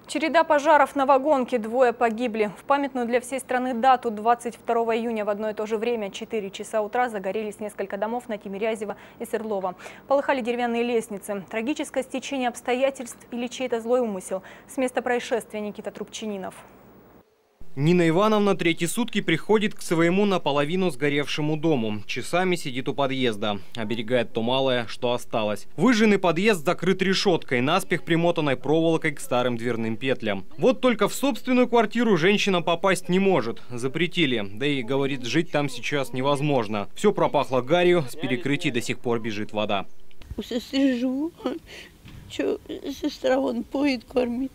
Череда пожаров на вагонке, 2 погибли. В памятную для всей страны дату 22 июня в одно и то же время, 4 часа утра, загорелись несколько домов на Тимирязева и Свердлова. Полыхали деревянные лестницы. Трагическое стечение обстоятельств или чей-то злой умысел. С места происшествия Никита Трубчининов. Нина Ивановна третьи сутки приходит к своему наполовину сгоревшему дому. Часами сидит у подъезда, оберегает то малое, что осталось. Выжженный подъезд закрыт решеткой, наспех примотанной проволокой к старым дверным петлям. Вот только в собственную квартиру женщина попасть не может. Запретили. Да и, говорит, жить там сейчас невозможно. Все пропахло гарью, с перекрытий до сих пор бежит вода. У сестры живу. Сестра вон поет, кормит.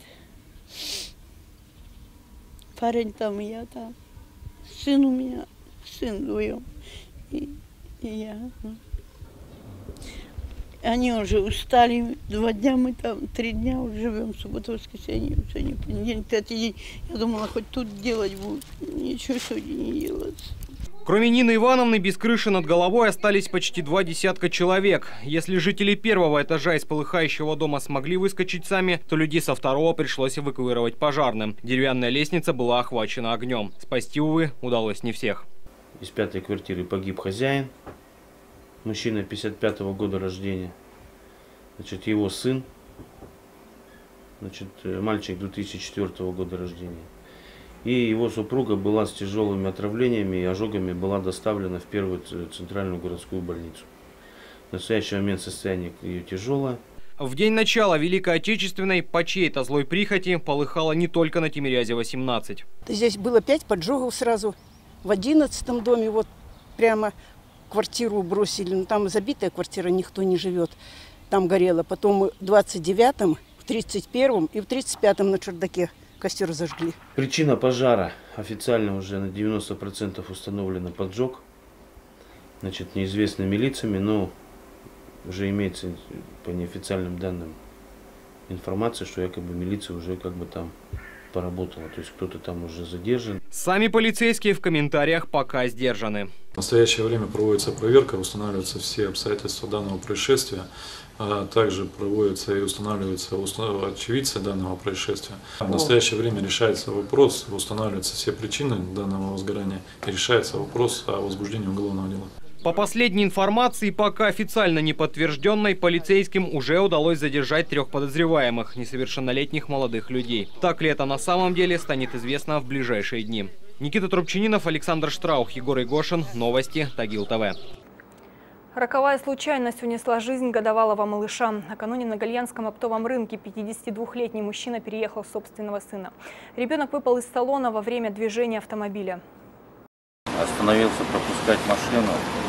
Парень там, я там. Сын у меня, сын вдвоем. И я. Они уже устали. 2 дня мы там, 3 дня уже живем. Суббота, воскресенье, сегодня понедельник, 5-й день. Я думала, хоть тут делать будут. Ничего сегодня не делается. Кроме Нины Ивановны, без крыши над головой остались почти 2 десятка человек. Если жители первого этажа из полыхающего дома смогли выскочить сами, то людей со второго пришлось эвакуировать пожарным. Деревянная лестница была охвачена огнем. Спасти, увы, удалось не всех. Из 5-й квартиры погиб хозяин, мужчина 55-го года рождения. Значит, его сын, значит, мальчик 2004 года рождения. И его супруга была с тяжелыми отравлениями и ожогами, была доставлена в первую центральную городскую больницу. В настоящий момент состояние ее тяжелое. В день начала Великой Отечественной по чьей-то злой прихоти полыхало не только на Тимирязева, 17. Здесь было 5 поджогов сразу. В 11-м доме вот прямо квартиру бросили. Ну, там забитая квартира, никто не живет. Там горело. Потом в 29-м, в 31-м и в 35-м на чердаке костер зажгли. Причина пожара официально уже на 90% установлена поджог. Значит, неизвестными лицами, но уже имеется по неофициальным данным информация, что якобы милиция уже как бы там поработала. То есть кто-то там уже задержан. Сами полицейские в комментариях пока сдержаны. В настоящее время проводится проверка, устанавливаются все обстоятельства данного происшествия. Также проводится и устанавливаются очевидцы данного происшествия. В настоящее время решается вопрос, устанавливаются все причины данного возгорания и решается вопрос о возбуждении уголовного дела. По последней информации, пока официально не подтвержденной, полицейским уже удалось задержать 3 подозреваемых, несовершеннолетних молодых людей. Так ли это на самом деле, станет известно в ближайшие дни. Никита Трубчининов, Александр Штраух, Егор Игошин. Новости Тагил ТВ. Роковая случайность унесла жизнь годовалого малыша. Накануне на Гальянском оптовом рынке 52-летний мужчина переехал собственного сына. Ребенок выпал из салона во время движения автомобиля. Остановился пропускать машину,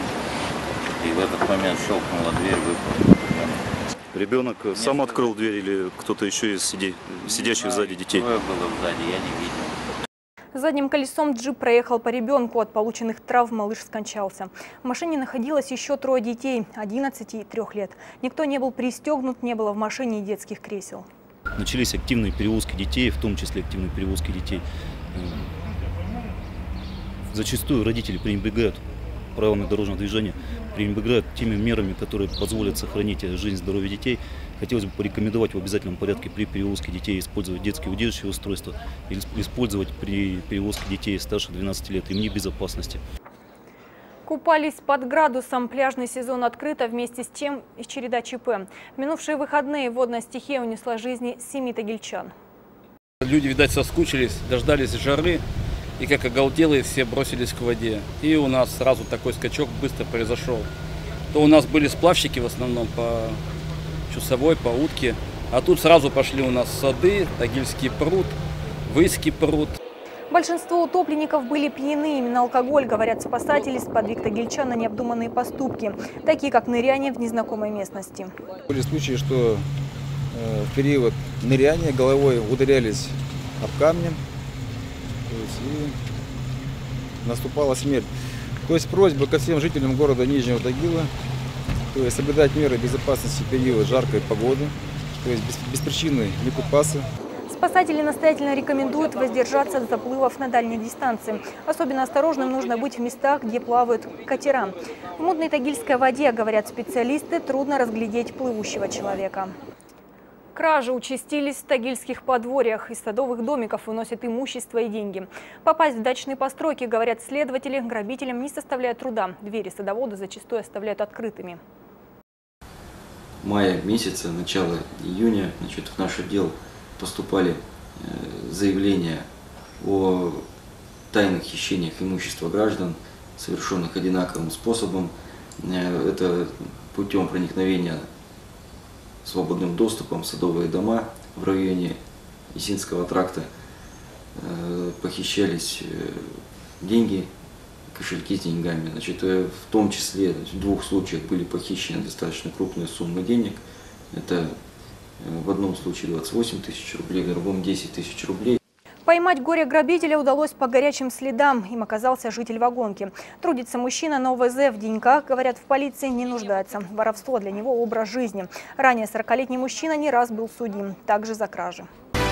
и в этот момент щелкнула дверь, выпал. Ребенок сам открыл дверь или кто-то еще из сидящих сзади детей? Двое было сзади, я не видел. Задним колесом джип проехал по ребенку. От полученных травм малыш скончался. В машине находилось еще 3 детей, 11 и 3 лет. Никто не был пристегнут, не было в машине и детских кресел. Начались активные перевозки детей, в том числе активные перевозки детей. Зачастую родители пренебрегают правилами дорожного движения, пренебрегают теми мерами, которые позволят сохранить жизнь и здоровье детей. Хотелось бы порекомендовать в обязательном порядке при перевозке детей использовать детские удерживающие устройства или использовать при перевозке детей старше 12 лет ремни безопасности. Купались под градусом. Пляжный сезон открыт, а вместе с тем и череда ЧП. В минувшие выходные водная стихия унесла жизни 7 тагильчан. Люди, видать, соскучились, дождались жары. И как оголделые все бросились к воде. И у нас сразу такой скачок быстро произошел. То у нас были сплавщики в основном по Чусовой, по Утке. А тут сразу пошли у нас сады, Тагильский пруд, Выйский пруд. Большинство утопленников были пьяны. Именно алкоголь, говорят спасатели, сподвиг тагильчан на необдуманные поступки, такие как ныряние в незнакомой местности. Были случаи, что в период ныряния головой ударялись об камни. И наступала смерть. То есть просьба ко всем жителям города Нижнего Тагила, то есть соблюдать меры безопасности в период жаркой погоды, то есть без причины не купаться. Спасатели настоятельно рекомендуют воздержаться от заплывов на дальней дистанции. Особенно осторожным нужно быть в местах, где плавают катера. В мутной тагильской воде, говорят специалисты, трудно разглядеть плывущего человека. Кражи участились в тагильских подворьях. Из садовых домиков выносят имущество и деньги. Попасть в дачные постройки, говорят следователи, грабителям не составляет труда. Двери садовода зачастую оставляют открытыми. Мая месяца, начало июня, в наш отдел поступали заявления о тайных хищениях имущества граждан, совершенных одинаковым способом. Это путем проникновения свободным доступом в садовые дома в районе Исинского тракта. Похищались деньги, кошельки с деньгами. В том числе в двух случаях были похищены достаточно крупные суммы денег. Это в одном случае 28 тысяч рублей, в другом 10 тысяч рублей. Поймать горе-грабителя удалось по горячим следам. Им оказался житель Вагонки. Трудится мужчина на ОВЗ, в деньгах, говорят, в полиции не нуждается. Воровство для него – образ жизни. Ранее 40-летний мужчина не раз был судим, также за кражи.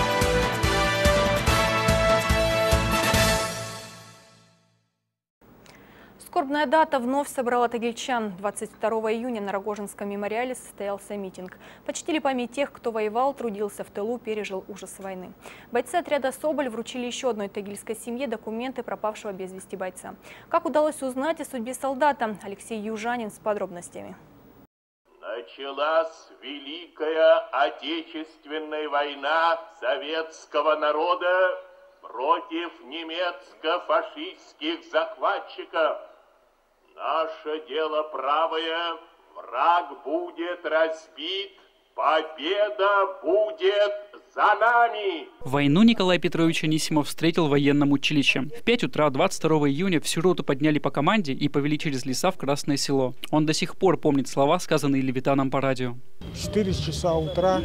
Скорбная дата вновь собрала тагильчан. 22 июня на Рогожинском мемориале состоялся митинг. Почтили память тех, кто воевал, трудился в тылу, пережил ужас войны. Бойцы отряда «Соболь» вручили еще одной тагильской семье документы пропавшего без вести бойца. Как удалось узнать о судьбе солдата? Алексей Южанин с подробностями. Началась Великая Отечественная война советского народа против немецко-фашистских захватчиков. Наше дело правое, враг будет разбит, победа будет за нами. Войну Николай Петрович Анисимов встретил в военном училище. В 5 утра 22 июня всю роту подняли по команде и повели через леса в Красное Село. Он до сих пор помнит слова, сказанные Левитаном по радио. 4 часа утра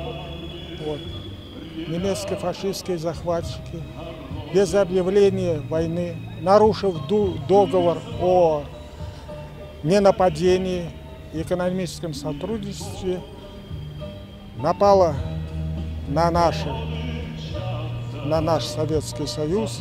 немецко-фашистские захватчики без объявления войны, нарушив договор о ненападении и экономическом сотрудничестве, напала на наш Советский Союз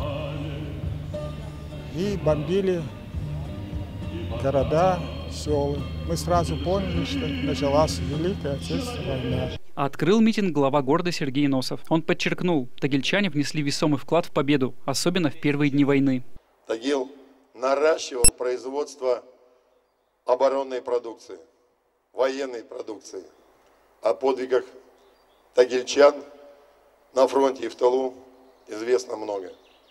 и бомбили города, села. Мы сразу поняли, что началась Великая Отечественная война. Открыл митинг глава города Сергей Носов. Он подчеркнул, тагильчане внесли весомый вклад в победу, особенно в первые дни войны. Тагил наращивал производство оборонной продукции, военной продукции. О подвигах тагильчан на фронте и в тылу известно много.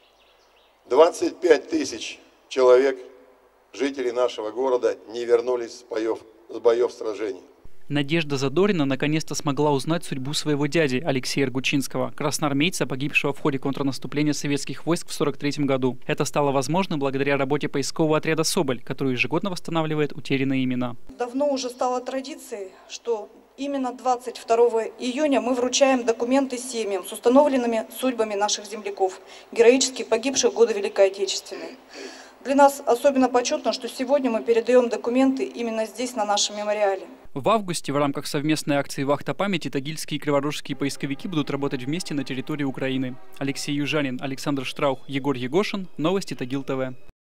25 тысяч человек, жителей нашего города, не вернулись с боев сражений. Надежда Задорина наконец-то смогла узнать судьбу своего дяди Алексея Ргучинского, красноармейца, погибшего в ходе контрнаступления советских войск в 1943 году. Это стало возможно благодаря работе поискового отряда «Соболь», который ежегодно восстанавливает утерянные имена. Давно уже стало традицией, что именно 22 июня мы вручаем документы семьям с установленными судьбами наших земляков, героически погибших в годы Великой Отечественной. Для нас особенно почетно, что сегодня мы передаем документы именно здесь, на нашем мемориале. В августе в рамках совместной акции «Вахта памяти» тагильские и криворожские поисковики будут работать вместе на территории Украины. Алексей Южанин, Александр Штраух, Егор Егошин. Новости Тагил ТВ.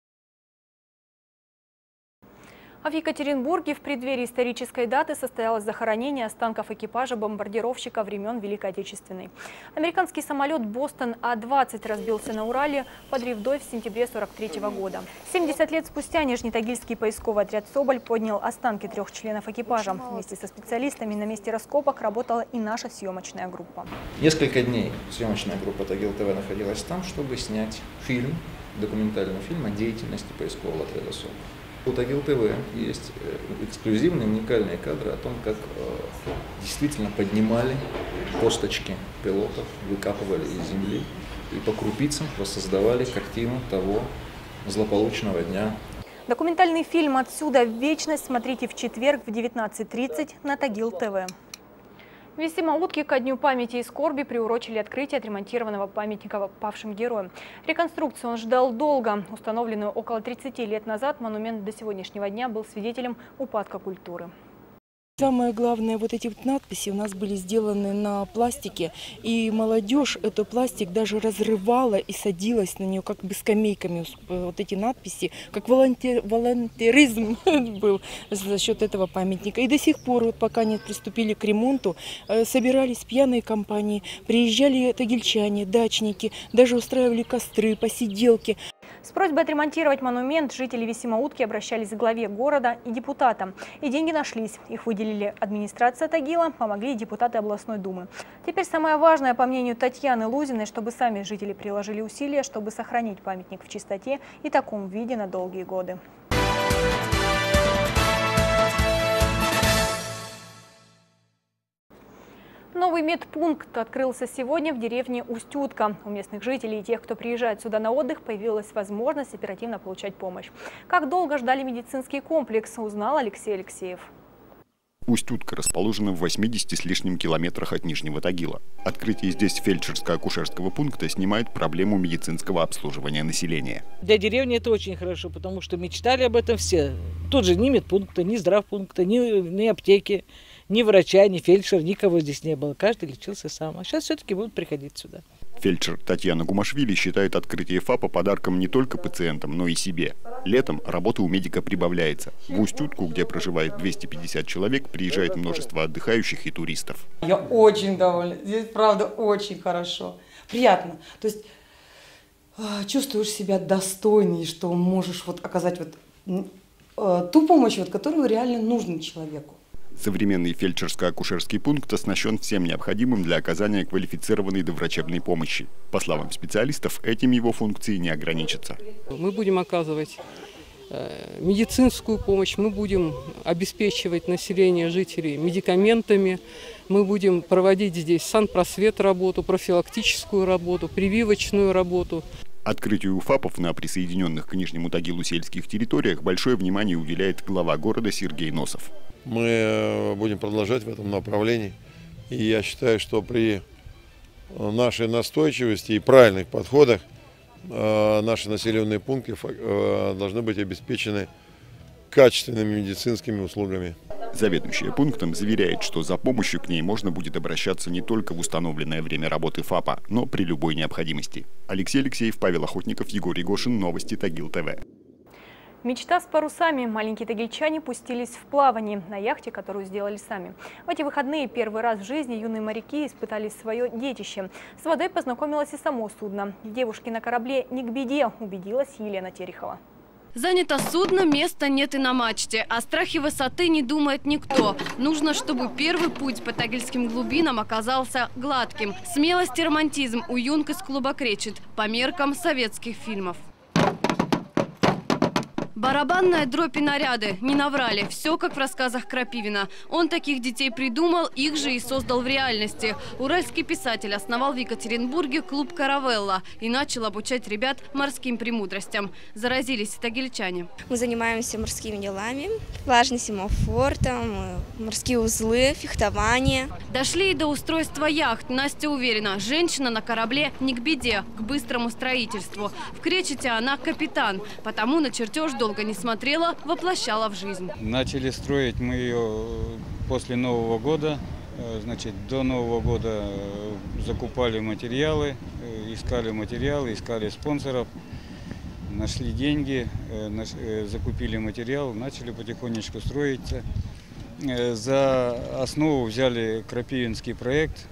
А в Екатеринбурге в преддверии исторической даты состоялось захоронение останков экипажа бомбардировщика времен Великой Отечественной. Американский самолет «Бостон А-20» разбился на Урале под Ревдой в сентябре 1943 года. 70 лет спустя Нижнетагильский поисковый отряд «Соболь» поднял останки 3 членов экипажа. Вместе со специалистами на месте раскопок работала и наша съемочная группа. Несколько дней съемочная группа Тагил ТВ находилась там, чтобы снять документальный фильм о деятельности поискового отряда «Соболь». У Тагил ТВ есть эксклюзивные, уникальные кадры о том, как действительно поднимали косточки пилотов, выкапывали из земли и по крупицам воссоздавали картину того злополучного дня. Документальный фильм «Отсюда в вечность» смотрите в четверг в 19:30 на Тагил ТВ. В Весьмаутке ко Дню памяти и скорби приурочили открытие отремонтированного памятника павшим героям. Реконструкцию он ждал долго. Установленную около 30 лет назад монумент до сегодняшнего дня был свидетелем упадка культуры. Самое главное, вот эти вот надписи у нас были сделаны на пластике, и молодежь этот пластик даже разрывала и садилась на нее, как бы скамейками. Вот эти надписи, как волонтеризм был за счет этого памятника. И до сих пор, вот пока не приступили к ремонту, собирались пьяные компании, приезжали тагильчане, дачники, даже устраивали костры, посиделки. С просьбой отремонтировать монумент жители Весьмаутки обращались к главе города и депутатам. И деньги нашлись. Их выделили администрация Тагила, помогли и депутаты областной думы. Теперь самое важное, по мнению Татьяны Лузиной, чтобы сами жители приложили усилия, чтобы сохранить памятник в чистоте и таком виде на долгие годы. Новый медпункт открылся сегодня в деревне Усть-Утка. У местных жителей и тех, кто приезжает сюда на отдых, появилась возможность оперативно получать помощь. Как долго ждали медицинский комплекс, узнал Алексей Алексеев. Усть-Утка расположена в 80 с лишним километрах от Нижнего Тагила. Открытие здесь фельдшерско-акушерского пункта снимает проблему медицинского обслуживания населения. Для деревни это очень хорошо, потому что мечтали об этом все. Тут же ни медпункта, ни здравпункта, ни аптеки, ни врача, ни фельдшера, никого здесь не было. Каждый лечился сам. А сейчас все-таки будут приходить сюда. Фельдшер Татьяна Гумашвили считает открытие ФАПа подарком не только пациентам, но и себе. Летом работа у медика прибавляется. В Усть-Утку, где проживает 250 человек, приезжает множество отдыхающих и туристов. Я очень довольна. Здесь, правда, очень хорошо. Приятно. То есть чувствуешь себя достойней, что можешь вот оказать вот ту помощь, вот, которую реально нужна человеку. Современный фельдшерско-акушерский пункт оснащен всем необходимым для оказания квалифицированной доврачебной помощи. По словам специалистов, этим его функции не ограничатся. Мы будем оказывать медицинскую помощь, мы будем обеспечивать население, жителей медикаментами, мы будем проводить здесь санпросвет работу, профилактическую работу, прививочную работу. Открытию ФАПов на присоединенных к Нижнему Тагилу сельских территориях большое внимание уделяет глава города Сергей Носов. Мы будем продолжать в этом направлении. И я считаю, что при нашей настойчивости и правильных подходах наши населенные пункты должны быть обеспечены качественными медицинскими услугами. Заведующая пунктом заверяет, что за помощью к ней можно будет обращаться не только в установленное время работы ФАПа, но при любой необходимости. Алексей Алексеев, Павел Охотников, Егор Егошин. Новости Тагил ТВ. Мечта с парусами. Маленькие тагильчане пустились в плавание на яхте, которую сделали сами. В эти выходные первый раз в жизни юные моряки испытали свое детище. С водой познакомилось и само судно. Девушки на корабле не к беде, убедилась Елена Терехова. Занято судно, места нет и на мачте. О страхе высоты не думает никто. Нужно, чтобы первый путь по тагильским глубинам оказался гладким. Смелость и романтизм у юнг из клуба кречет по меркам советских фильмов. Барабанная дробь и наряды. Не наврали. Все как в рассказах Крапивина. Он таких детей придумал, их же и создал в реальности. Уральский писатель основал в Екатеринбурге клуб «Каравелла» и начал обучать ребят морским премудростям. Заразились и тагильчане. Мы занимаемся морскими делами, пляжным семафортом, морские узлы, фехтование. Дошли и до устройства яхт. Настя уверена, женщина на корабле не к беде, к быстрому строительству. В Кречете она капитан, потому на чертеж долго не смотрела, воплощала в жизнь. Начали строить мы ее после Нового года. Значит, до Нового года закупали материалы, искали спонсоров, нашли деньги, закупили материал, начали потихонечку строиться. За основу взяли крапивинский проект.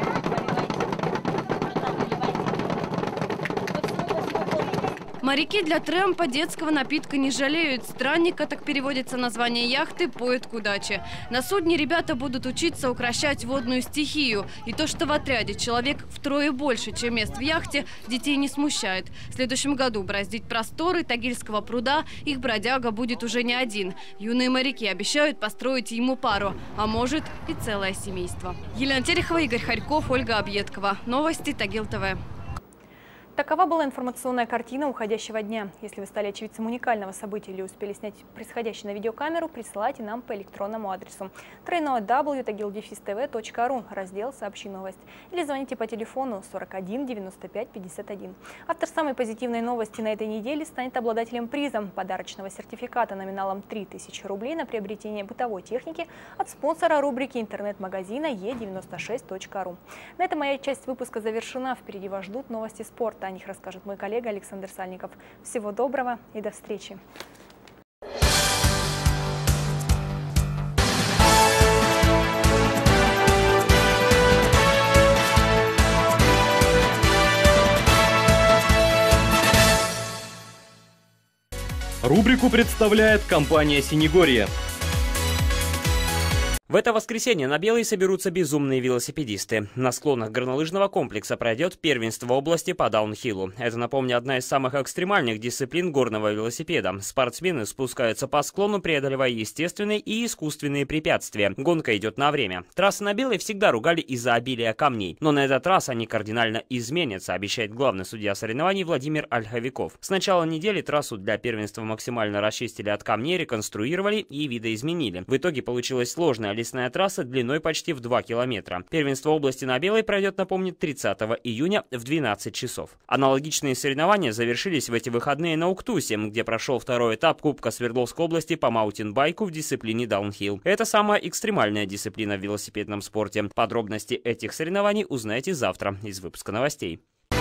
Моряки для трэмпа детского напитка не жалеют. Странника, так переводится название яхты, поет к удаче. На судне ребята будут учиться укрощать водную стихию. И то, что в отряде человек втрое больше, чем мест в яхте, детей не смущает. В следующем году бороздить просторы Тагильского пруда их бродяга будет уже не один. Юные моряки обещают построить ему пару, а может и целое семейство. Елена Терехова, Игорь Харьков, Ольга Объедкова. Новости Тагил ТВ. Такова была информационная картина уходящего дня. Если вы стали очевидцем уникального события или успели снять происходящее на видеокамеру, присылайте нам по электронному адресу www.tagil-tv.ru, раздел «Сообщи новость». Или звоните по телефону 41 95 51. Автор самой позитивной новости на этой неделе станет обладателем приза – подарочного сертификата номиналом 3000 рублей на приобретение бытовой техники от спонсора рубрики интернет-магазина e96.ru. На этом моя часть выпуска завершена. Впереди вас ждут новости спорта. О них расскажет мой коллега Александр Сальников. Всего доброго и до встречи. Рубрику представляет компания «Синегорье». В это воскресенье на Белой соберутся безумные велосипедисты. На склонах горнолыжного комплекса пройдет первенство области по даунхиллу. Это, напомню, одна из самых экстремальных дисциплин горного велосипеда. Спортсмены спускаются по склону, преодолевая естественные и искусственные препятствия. Гонка идет на время. Трассы на Белой всегда ругали из-за обилия камней. Но на этот раз они кардинально изменятся, обещает главный судья соревнований Владимир Ольховиков. С начала недели трассу для первенства максимально расчистили от камней, реконструировали и видоизменили. В итоге получилась сложная лесная трасса длиной почти в 2 километра. Первенство области на Белой пройдет, напомню, 30 июня в 12 часов. Аналогичные соревнования завершились в эти выходные на Уктусе, где прошел второй этап Кубка Свердловской области по маунтинбайку в дисциплине даунхилл. Это самая экстремальная дисциплина в велосипедном спорте. Подробности этих соревнований узнаете завтра из выпуска новостей.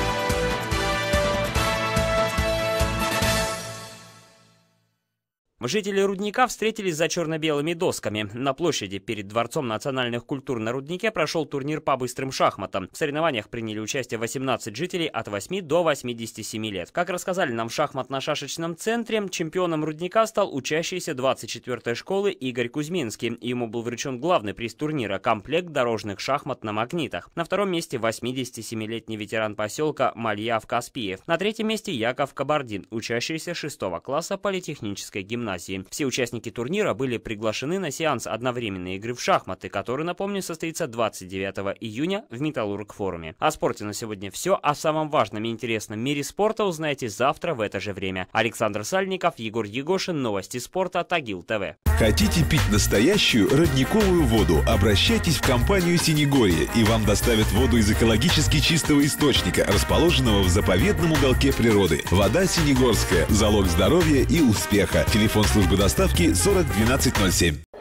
Жители Рудника встретились за черно-белыми досками. На площади перед Дворцом национальных культур на Руднике прошел турнир по быстрым шахматам. В соревнованиях приняли участие 18 жителей от 8 до 87 лет. Как рассказали нам в шахматно-шашечном центре, чемпионом Рудника стал учащийся 24-й школы Игорь Кузьминский. Ему был вручен главный приз турнира – комплект дорожных шахмат на магнитах. На втором месте 87-летний ветеран поселка Мальяв Каспиев. На третьем месте Яков Кабардин, учащийся 6 класса политехнической гимназии. Все участники турнира были приглашены на сеанс одновременной игры в шахматы, который, напомню, состоится 29 июня в Металлург-форуме. О спорте на сегодня все. О самом важном и интересном мире спорта узнаете завтра в это же время. Александр Сальников, Егор Егошин, новости спорта, Тагил ТВ. Хотите пить настоящую родниковую воду? Обращайтесь в компанию «Синегорье», и вам доставят воду из экологически чистого источника, расположенного в заповедном уголке природы. Вода синегорская – залог здоровья и успеха. Телефон службы доставки 40 12 07.